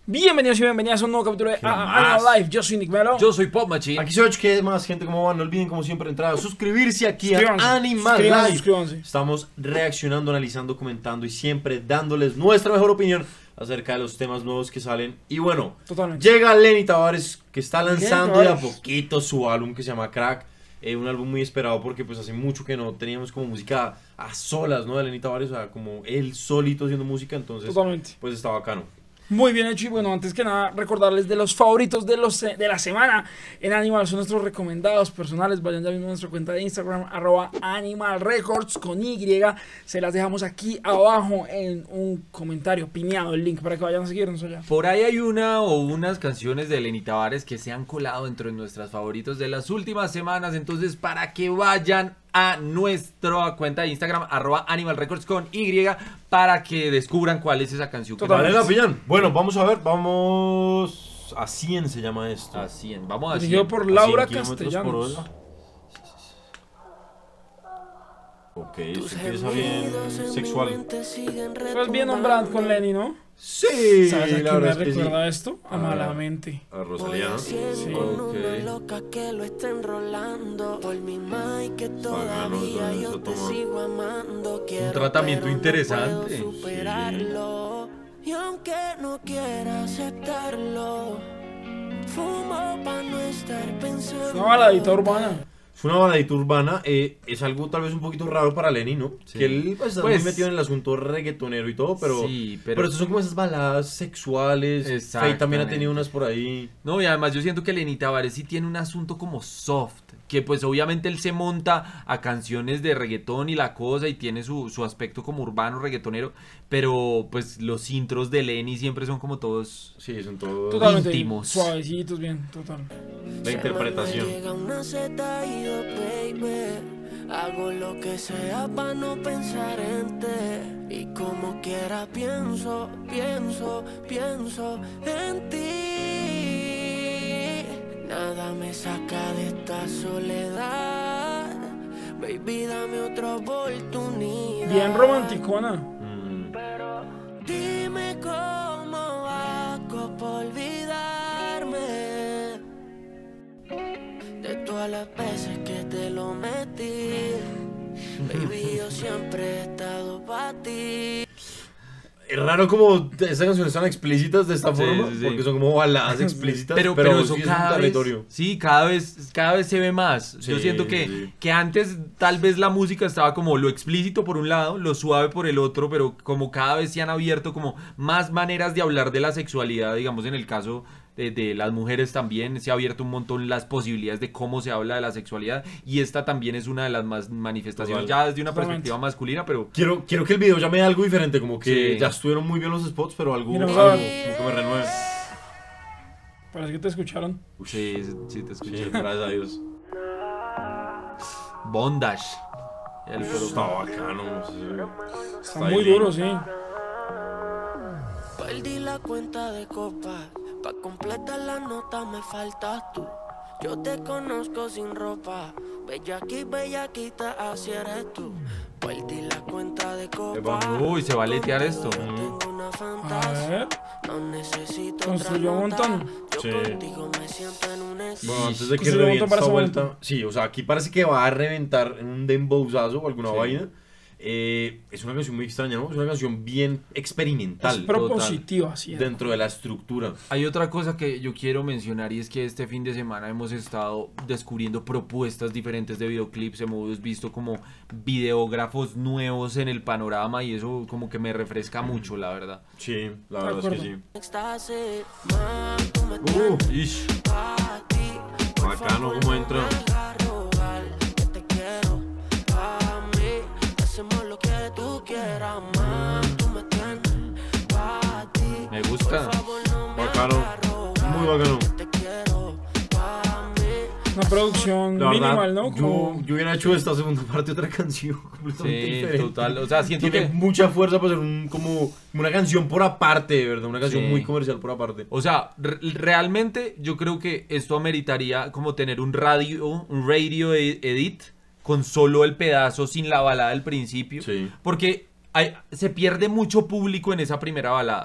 Bienvenidos y bienvenidas a un nuevo capítulo de Animal Life. Yo soy Nick Melo. Yo soy Pop Machine. Aquí soy ¿qué más, gente? ¿Cómo van? No olviden, como siempre, entrar a suscribirse aquí Suscríbanse, a Animal Life. suscríbanse. Estamos reaccionando, analizando, comentando y siempre dándoles nuestra mejor opinión acerca de los temas nuevos que salen. Y bueno, Totalmente. llega Lenny Tavares, que está lanzando de a Tavares. poquito su álbum que se llama Crack. Un álbum muy esperado porque pues hace mucho que no teníamos como música a solas, ¿no? De Lenny Tavares, o sea, como él solito haciendo música, entonces Totalmente. pues está bacano. Muy bien hecho y bueno, antes que nada recordarles de los favoritos de la semana en Animal, son nuestros recomendados personales. Vayan ya mismo a nuestra cuenta de Instagram @Animal Records con Y, se las dejamos aquí abajo en un comentario pineado el link para que vayan a seguirnos allá. Por ahí hay una o unas canciones de Lenny Tavares que se han colado dentro de nuestras favoritos de las últimas semanas. Entonces, para que vayan a nuestra cuenta de Instagram @Animal Records con Y para que descubran cuál es esa canción que Vale, Totalmente. la pillan. Bueno, vamos a ver, vamos a 100 se llama esto. a 100. Vamos a Dirigido 100. por A Laura 100 kilómetros por Castellanos. hora. Ok, esto empieza bien sexual. Pues bien nombrado con Lenny, ¿no? Sí, ¿Sabes a la quién me verdad es que sí. recuerda esto? A Ah. Malamente. A Rosalía, ¿no? Sí. Ok. Loca que lo está enrolando por mi mai que Bacano, todavía eso yo te toma. sigo amando. Quiero, tratamiento pero no interesante. puedo superarlo. Y aunque no quiera aceptarlo, fumo pa' no estar pensando. Una baladita urbana. Es una baladita urbana, es algo tal vez un poquito raro para Lenny, ¿no? Sí. Que él pues, está Pues- muy metido en el asunto reggaetonero y todo, pero, Sí, pero estas son como esas baladas sexuales. Faye también ha tenido Exactamente. unas por ahí. No, y además yo siento que Lenny Tavares sí tiene un asunto como soft, que pues obviamente él se monta a canciones de reggaetón y la cosa y tiene su aspecto como urbano reggaetonero, pero pues los intros de Lenny siempre son como todos... Sí, son todos Totalmente íntimos. suavecitos, bien, total. de interpretación. Me llega una zeta y yo, baby, hago lo que sea pa' no pensar en ti. Y como quiera pienso en ti. Nada me saca de esta soledad. Baby, dame otra oportunidad. Bien romanticona. Pero dime cómo hago por olvidarme de todas las veces que te lo metí. Baby, yo siempre he estado para ti. Es raro como estas canciones están explícitas de esta Sí, forma, sí, sí. porque son como baladas explícitas, Pero eso sí es un cada territorio. vez, sí, cada vez se ve más. Yo Sí, siento sí. que antes tal vez la música estaba como lo explícito por un lado, lo suave por el otro, pero como cada vez se han abierto como más maneras de hablar de la sexualidad, digamos en el caso de las mujeres también se ha abierto un montón las posibilidades de cómo se habla de la sexualidad y esta también es una de las más manifestaciones Total. ya desde una Totalmente. perspectiva masculina, pero Quiero que el video ya me dé algo diferente, como que Sí. ya estuvieron muy bien los spots, pero algo, Mira, algo vamos a como que me renueve. Parece que te escucharon. sí, sí te escuché. Sí, gracias a Dios. Bondage. El Está bacano. Sí. Está ahí muy bien. duro, sí. Perdí la cuenta de copas. Pa' completar la nota me faltas tú. Yo te conozco sin ropa. Bellaquita, así eres tú. Perdí la cuenta de copas. Uy, se va a letear esto. Tengo una A fantasía. ver. No necesito Construyó otra un nota. montón. Yo Sí. contigo me siento en un Bueno, exceso. antes de que Construyó un reviente montón para esta ese vuelta. momento. Sí, o sea, aquí parece que va a reventar en un dembowzazo o alguna Sí. vaina. Es una canción muy extraña, ¿no? Es una canción bien Es experimental propositiva, sí. dentro de la estructura. Hay otra cosa que yo quiero mencionar y es que este fin de semana hemos estado descubriendo propuestas diferentes de videoclips, hemos visto como videógrafos nuevos en el panorama y eso como que me refresca mucho, la verdad. Sí, la De verdad es que acuerdo. sí. Éxtasis, más tú me tienes Ish. pa' ti. Por Bacano favor, cómo no entra. me hagas rogar, que te quiero pa' mí. Hacemos lo que tú quieras, más tú me tienes pa' ti. Me gusta. Por favor, no me Bacano. hagas rogar, Muy bacano. que te quiero pa' mí. Una producción La verdad, minimal, ¿no? Como... yo hubiera hecho esta segunda parte otra canción completamente Sí, diferente. total, o sea, siento Tiene que... mucha fuerza para ser como una canción por aparte, de verdad, una canción Sí. muy comercial por aparte. O sea, realmente yo creo que esto ameritaría como tener un radio edit con solo el pedazo sin la balada al principio. Sí. Porque se pierde mucho público en esa primera balada.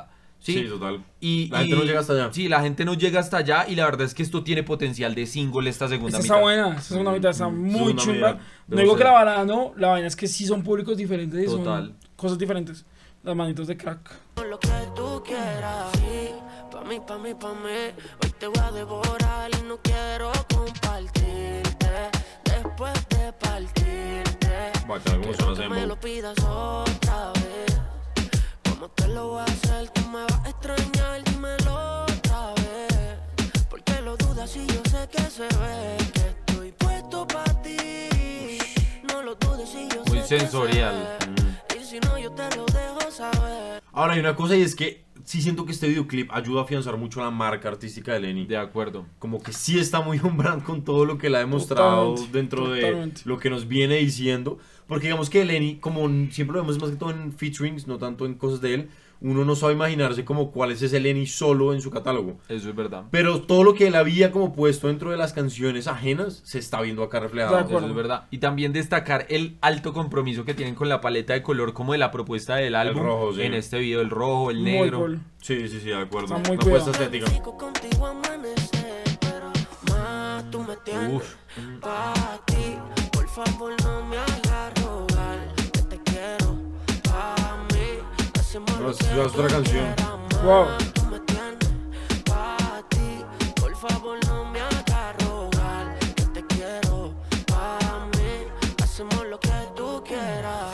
Sí, total. La gente no llega hasta allá. Sí, la gente no llega hasta allá y la verdad es que esto tiene potencial de single esta segunda Esta mitad. está buena, esta segunda mitad está muy segunda chimba. mitad, No digo que la balada no, la vaina es que sí son públicos diferentes y Total. son cosas diferentes. Las manitos de Crack. Lo que tú quieras, sí, pa' mí, hoy te voy a devorar y no quiero compartirte, después de partirte, Bacana, ¿cómo suena ese que me dembow? lo pidas otra vez, como te lo voy a hacer, tú me vas a extrañar, dímelo otra vez, porque lo dudas si yo sé que se ve, que estoy puesto pa' ti, no lo dudes si yo Muy sé sensorial. que se ve, y si no yo te lo dejo saber. Ahora hay una cosa y es que sí siento que este videoclip ayuda a afianzar mucho la marca artística de Lenny. De acuerdo. Como que sí está muy on brand con todo lo que le ha demostrado Totalmente, dentro totalmente. de lo que nos viene diciendo. Porque digamos que Lenny, como siempre lo vemos más que todo en featurings, no tanto en cosas de él, uno no sabe imaginarse como cuál es ese Lenny solo en su catálogo. Eso es verdad. Pero todo lo que él había como puesto dentro de las canciones ajenas se está viendo acá De reflejado. acuerdo. Eso es verdad. Y también destacar el alto compromiso que tienen con la paleta de color como de la propuesta del álbum. rojo, sí. En este video, el rojo, el Muy negro. cool. Sí, de acuerdo. Está muy Una puesta cuidado. estética. Fico contigo amanecer, pero más tú me tienes Uf. pa' ti. Por favor no me hagas rogar, que te quiero pa' mí. Hacemos No, lo es que otra tú canción. quieras, más Wow. tú me tienes pa' ti. Por favor no me hagas rogar, que te quiero pa' mí. Hacemos lo que tú quieras.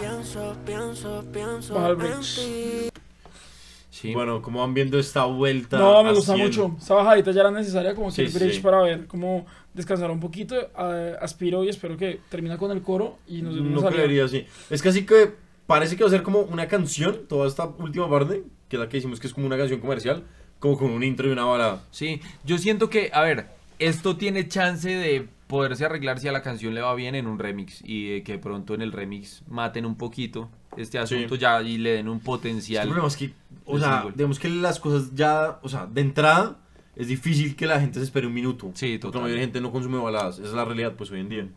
Pienso Baja el en bridge. ti. Sí. Bueno, como van viendo esta vuelta. No, me gusta haciendo- mucho. Esta bajadita ya era necesaria como que Sí, el bridge sí. para ver cómo descansar un poquito. Aspiro y espero que termine con el coro y nos dé una No salida. creería así. Es casi que parece que va a ser como una canción, toda esta última parte, que es la que decimos que es como una canción comercial, como con un intro y una balada. Sí, yo siento que, a ver, esto tiene chance de poderse arreglar si a la canción le va bien en un remix y de que pronto en el remix maten un poquito este asunto ya y le den un El potencial. problema es que, o El sea, single. digamos que las cosas ya, o sea, de entrada es difícil que la gente se espere un minuto. Sí, Porque la total. mayoría de gente no consume baladas. Esa es la realidad, pues, hoy en día.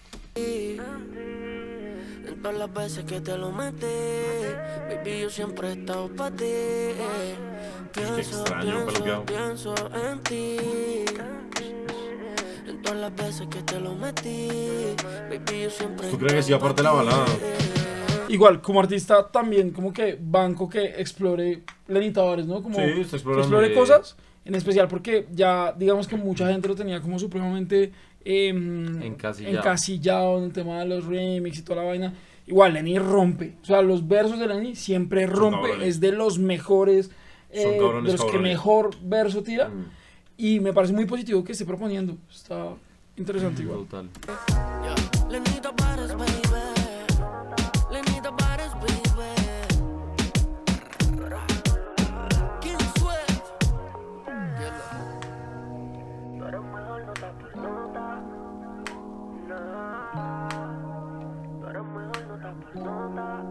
En todas las veces que te lo metí, baby, yo siempre he estado para ti. extraño, peluqueado. Pienso en ti. En todas las veces que te lo metí, baby, yo siempre ¿Tú crees que sí, aparte de la balada? Igual, como artista también como que banco que explore Lenny Tavares, ¿no? Como Sí, está que explorando. explore cosas, en especial porque ya digamos que mucha gente lo tenía como supremamente encasillado en el tema de los remix y toda la vaina. Igual, Lenny rompe, o sea, los versos de Lenny siempre rompe, cabrones. es de los mejores, Son cabrones, de los que cabrones. mejor verso tira, Mm. y me parece muy positivo que esté proponiendo, está interesante igual. Total. Yeah. Lenny Tavares, baby. Lenny Tavares, baby. King Swift. Tú eres mejor nota por nota. No. Tú eres mejor nota por nota.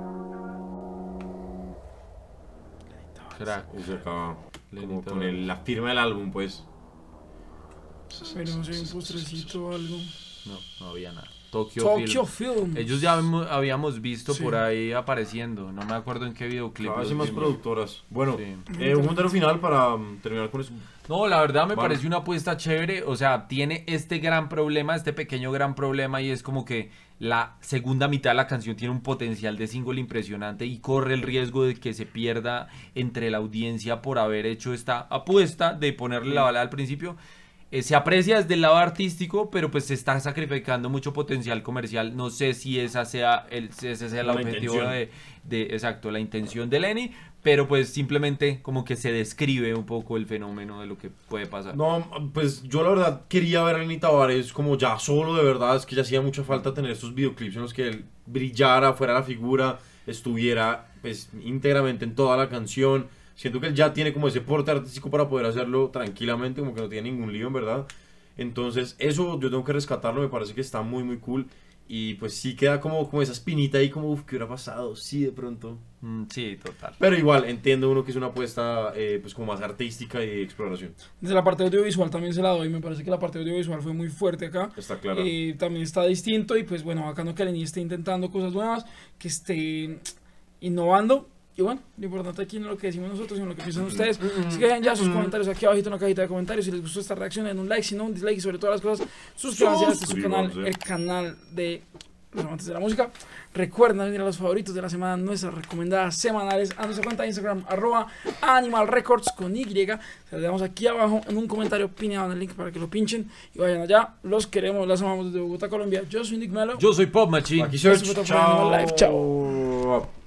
Crack. Y se acaba Lenny como con Tavares. la firma del álbum, pues. Pero no sé, un postrecito o algo. No, no había nada. Tokyo, Tokyo Film. Film. Ellos ya habíamos visto Sí. por ahí apareciendo. No me acuerdo en qué videoclip. Cada vez los hay más vimos. productoras. Bueno, Sí. un comentario final para terminar con eso. No, la verdad me Vale. pareció una apuesta chévere. O sea, tiene este gran problema, este pequeño gran problema, y es como que la segunda mitad de la canción tiene un potencial de single impresionante y corre el riesgo de que se pierda entre la audiencia por haber hecho esta apuesta de ponerle la balada al principio. Se aprecia desde el lado artístico, pero pues se está sacrificando mucho potencial comercial. No sé si ese sea el La objetivo intención. exacto, la intención de Lenny, pero pues simplemente como que se describe un poco el fenómeno de lo que puede pasar. No, pues yo la verdad quería ver a Lenny Tavares como ya solo, de verdad. Es que ya hacía mucha falta tener estos videoclips en los que él brillara, fuera la figura, estuviera pues íntegramente en toda la canción. Siento que él ya tiene como ese porte artístico para poder hacerlo tranquilamente, como que no tiene ningún lío, en verdad. Entonces, eso yo tengo que rescatarlo, me parece que está muy, muy cool. Y pues sí queda como esa espinita ahí, como, uff, ¿qué hubiera pasado? Sí, de pronto. Sí, total. Pero igual, entiendo uno que es una apuesta pues como más artística y de exploración. Desde la parte audiovisual también se la doy, me parece que la parte audiovisual fue muy fuerte acá. Está claro. También está distinto y pues bueno, bacano que Lenny esté intentando cosas nuevas, que esté innovando Y bueno, lo importante aquí no es lo que decimos nosotros, sino lo que piensan ustedes. Así que dejen ya sus comentarios aquí abajito en la cajita de comentarios. Si les gustó esta reacción, den un like, si no un dislike. Y sobre todas las cosas, suscríbanse a este su canal, el canal de los amantes de la música. Recuerden venir a los favoritos de la semana, nuestras recomendadas semanales, a nuestra cuenta de Instagram, @animalrecords con Y. Se las damos aquí abajo en un comentario pineado en el link para que lo pinchen y vayan allá. Los queremos, las amamos desde Bogotá, Colombia. Yo soy Nick Melo. Yo soy Pop Machine. Aquí Search. Chao. Chao.